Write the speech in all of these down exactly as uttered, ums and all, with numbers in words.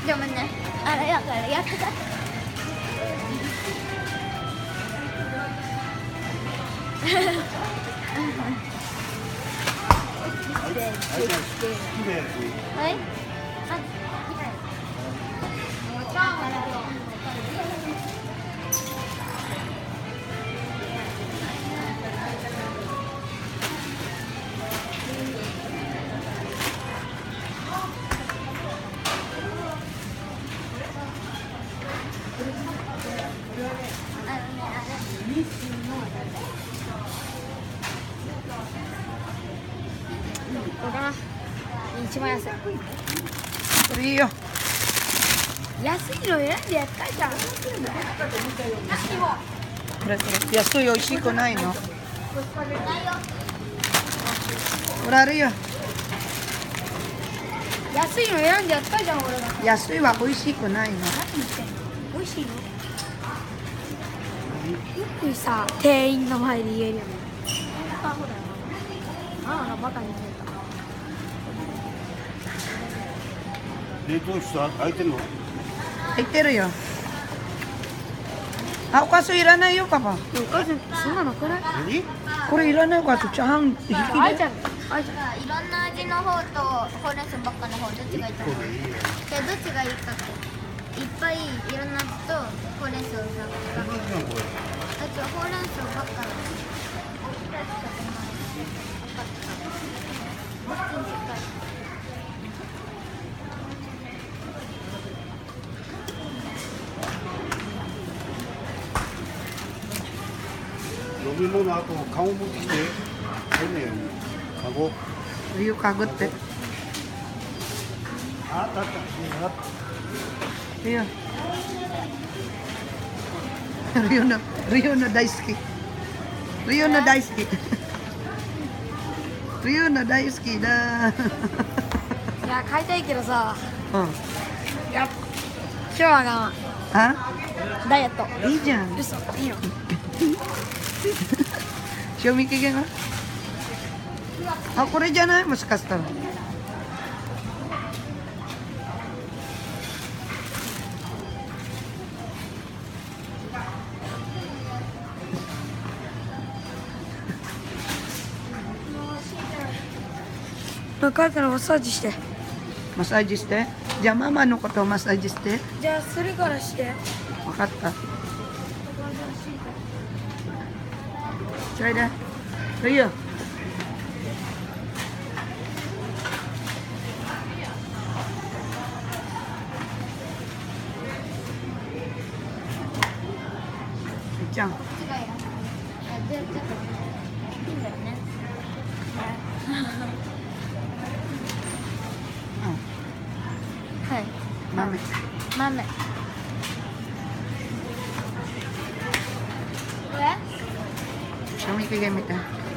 ごめんね。あれやからやってた。はい。これかな。一番安い。 これいいよ。 安いの選んでやったじゃん。 これこれ。安い美味しくないの。これあるよ。 安いの選んでやったじゃん俺が。 安いは美味しくないの。 何言ってんの。美味しいの。よくさ店員の前で言えるよね。バカだよな。ああバカに言うた。 冷凍室開いてるの？ 入ってるよ。あ、おかずいらないよ、パパ。 おかずそんなのくない？ 何？ これいらないおかず、チャーハン引きで。 あいちゃん、あいちゃん。いろんな味の方とほうれん草ばっかの方どっちがいいと思う？じゃあどっちがいいかっていっぱいいろんな味とほうれん草をさ。あとほうれん草ばっかの。 飲み物あとカゴ持ってきて。変ねカゴ。 冬かぐって。 あったあった。 いいよ。リオのリオの大好き。リオの大好き。リオの大好きだ。 いや買いたいけどさ。 うん。 いや今日は我あ？ 慢。ダイエット。 いいじゃん。 嘘いいの。 賞味期限は？あ、これじゃない？もしかしたら。 帰ったらマッサージして。 マッサージして。じゃあママのことをマッサージして。 じゃあそれからして。 分かった。それで。いいよ。じゃん。 はい。 豆。 豆。これ？ 賞味期限みたい。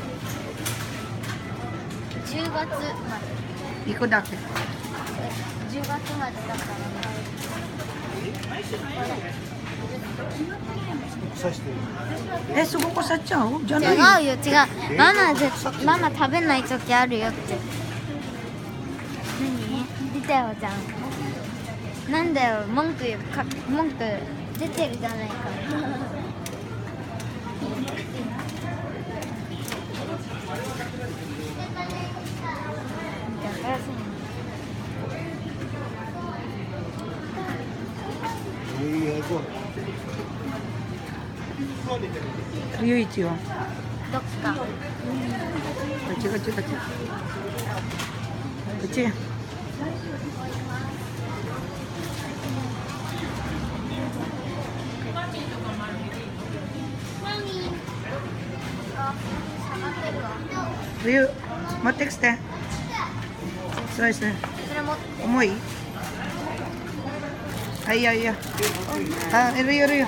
じゅうがつまで。 いくだけ。 じゅうがつまでだからね。 刺してる。 え、すごくさっちゃう？じゃないよ。 違うよ違う。ママ絶ママ食べない時あるよって。何？出たよじゃん。なんだよ文句言うか文句出てるじゃないか。 ゆういちは。 どっか。 こっちこっちこっち。こっち。ゆう、持ってきて。そうですね。 それ持って。 重い？あ、いいよいいよ。あ、いるよいるよ。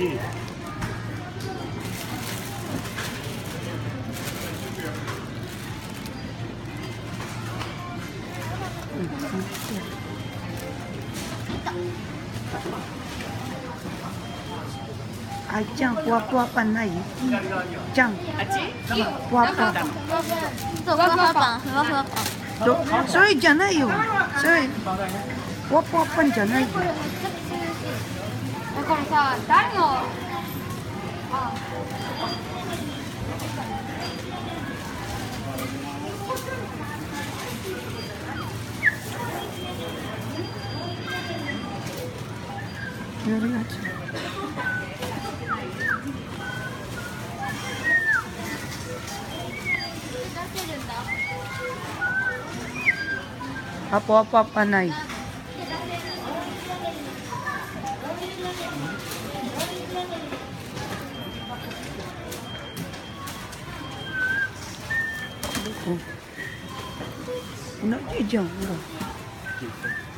あいちゃん、ふわふわパンない？ちゃん。ふわふわパン。 そう、ふわふわパン、ふわふわパン。 どそれじゃないよ。それ。 ワッパワッパンじゃないよ。 これめっちゃ強いし。だからさ、誰の。あ。 やるやつ。 出せるんだ。 Apa apa apa naik. Oh. Nak dia jauh.